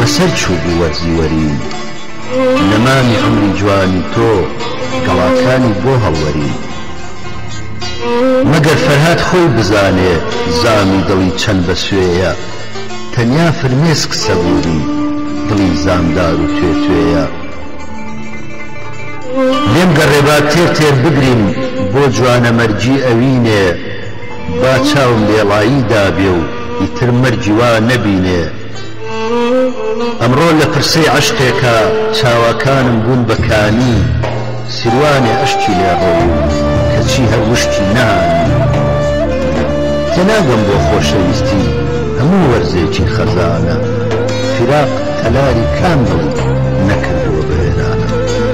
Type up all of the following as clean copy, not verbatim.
بەسەر چوو بوو وەرزیوەری نەمامی عمری جوانی تۆ گەڵاکانی بۆ هەڵوەری مەگەر فەرهاد خۆی بزانێ زامی دڵی چەند بە سوێیە تەنیا فرمێسک سەبووری دڵی زامدار و توێ-توێیە لێم گەڕێبا تێر بگرین بۆ جوانە مەرجی ئەوینێ با چاوم لێڵایی دابێ و ئیتر مەرجی وا نەبینێ ئەمڕۆ لە پرسەی عەشقێکە چاوەکانم بوون بەکانی سیروانێ ئەشتی لێڕۆی کەچی هەر وشتی نانی تێناگەم بۆ خۆشەویستی هەموو وەرزێکی خەزانە فراق تەلاری کام دڵی نەکردووە بەهێنانە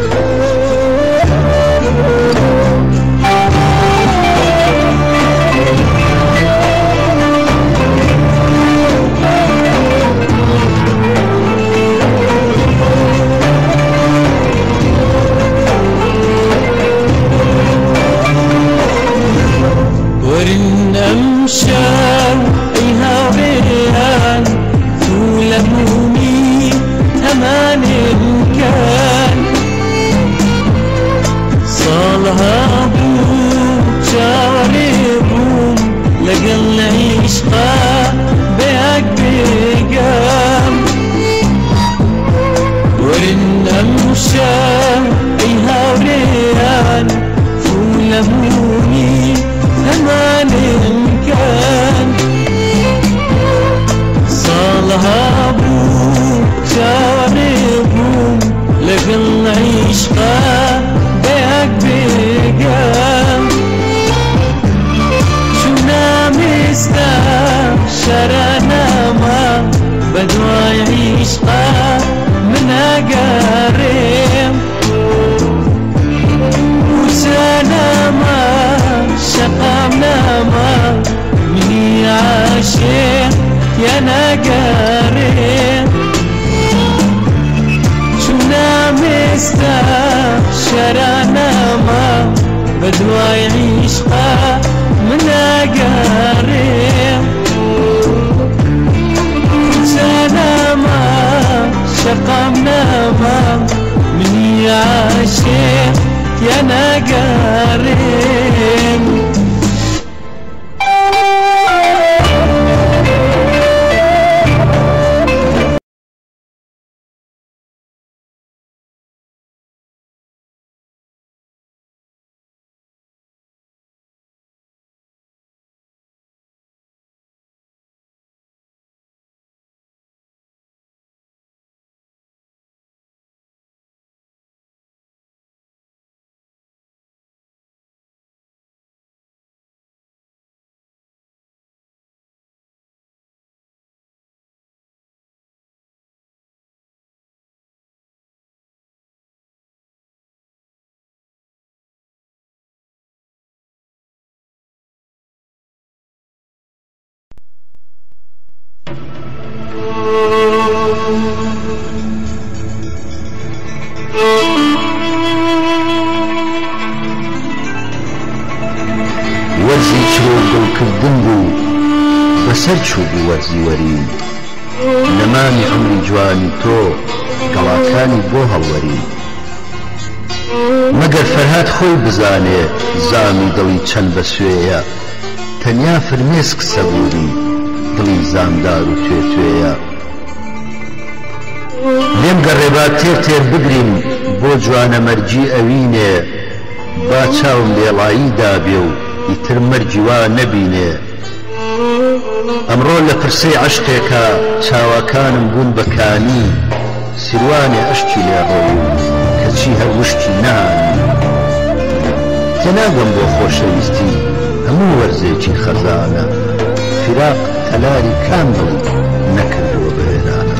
وەرزی چرۆ دڵکردن بوو بەسەر چوو بوو وەرزیوەری نەمامی عمری جوانی تۆ گەڵاکانی بۆ هەڵوەری مەگەر فەرهاد خۆی بزانێ زامی دڵی چەند بە سوێیە تەنیا فرمێسک سەبووری دڵی زامدار و توێ-توێیە لێم گەڕێبا تێر بگرین بۆ جوانە مەرجی ئەوینێ با چاوم لێڵایی دابێ و ئیتر مەرجی وا نەبینێ ئەمڕۆ لە پرسەی عەشقێکە چاوەکانم بوون بەکانی سیروانێ ئەشتی لێڕۆی کەچی هەر وشتی نانی تێناگەم بۆ خۆشەویستی هەموو وەرزێکی خەزانە فراق تەلاری کام دڵی نەکردووە بەهێنانە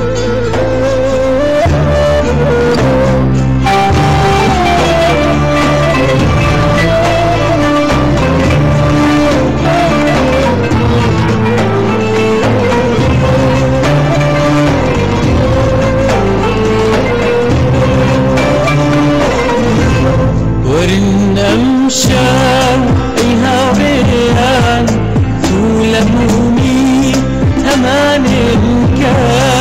أمان كان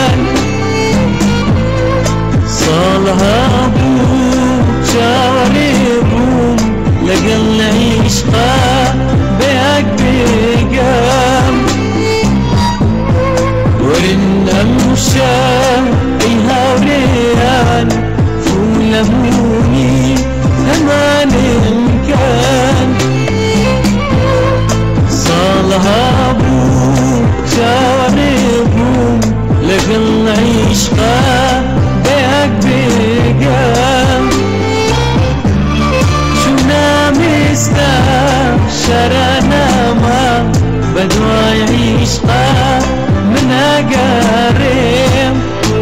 وشام اي هاوريان ولموني همان كان صالها بو جاربهم لقل عشقا بيك بيقام شونا مستا شرانا ما بدو عشقا من أقارم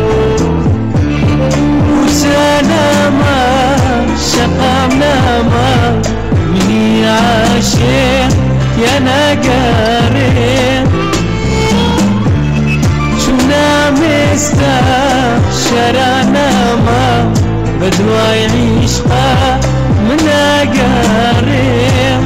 وسانا ما شقامنا ما مني عاشق يا نقارم شونا مستا شرانا ما بدو عشقا من أقارم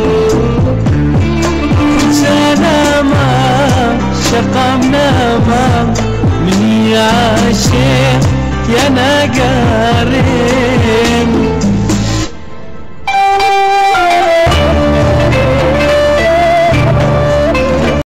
وسانا ما شقامنا ما مني عاشق يا نقارب